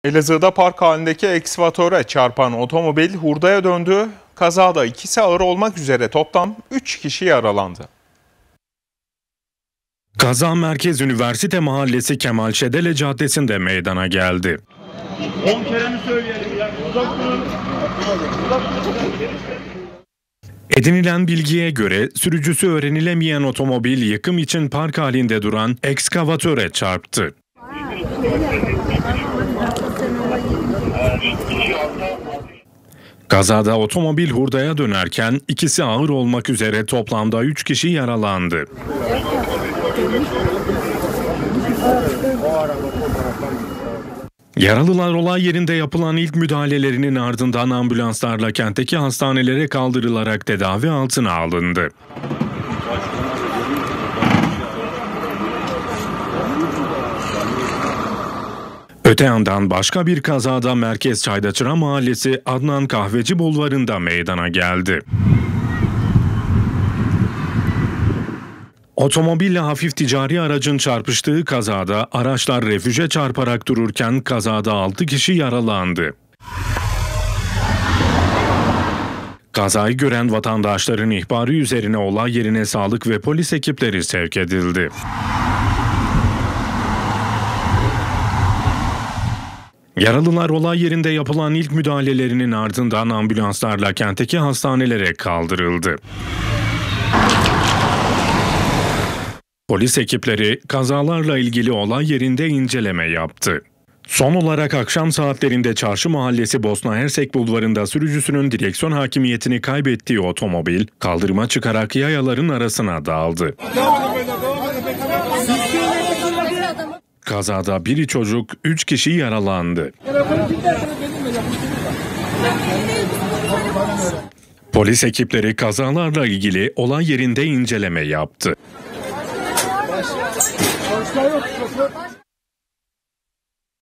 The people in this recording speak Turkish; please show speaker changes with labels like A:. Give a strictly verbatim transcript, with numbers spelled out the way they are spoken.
A: Elazığ'da park halindeki ekskavatöre çarpan otomobil hurdaya döndü. Kazada ikisi ağır olmak üzere toplam üç kişi yaralandı.
B: Kaza Merkez Üniversite Mahallesi Kemal Şedele Caddesi'nde meydana geldi.
C: on kere mi söyleyelim ya? Uzak durun. Uzak durun.
B: Edinilen bilgiye göre sürücüsü öğrenilemeyen otomobil yıkım için park halinde duran ekskavatöre çarptı. Kazada otomobil hurdaya dönerken ikisi ağır olmak üzere toplamda üç kişi yaralandı. Yaralılar olay yerinde yapılan ilk müdahalelerinin ardından ambulanslarla kentteki hastanelere kaldırılarak tedavi altına alındı. Öte yandan başka bir kazada Merkez Çaydaçıra Mahallesi Adnan Kahveci Bulvarı'nda meydana geldi. Otomobille hafif ticari aracın çarpıştığı kazada araçlar refüje çarparak dururken kazada altı kişi yaralandı. Kazayı gören vatandaşların ihbarı üzerine olay yerine sağlık ve polis ekipleri sevk edildi. Yaralılar olay yerinde yapılan ilk müdahalelerinin ardından ambulanslarla kentteki hastanelere kaldırıldı. Polis ekipleri kazalarla ilgili olay yerinde inceleme yaptı. Son olarak akşam saatlerinde Çarşı Mahallesi Bosna Hersek Bulvarı'nda sürücüsünün direksiyon hakimiyetini kaybettiği otomobil kaldırıma çıkarak yayaların arasına daldı. Kazada biri çocuk, üç kişi yaralandı. Polis ekipleri kazalarla ilgili olay yerinde inceleme yaptı.